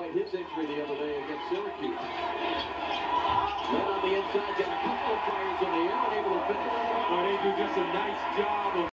despite his injury the other day against Syracuse. Led on the inside, got a couple of fires in the air, unable to finish. Well, they do just a nice job of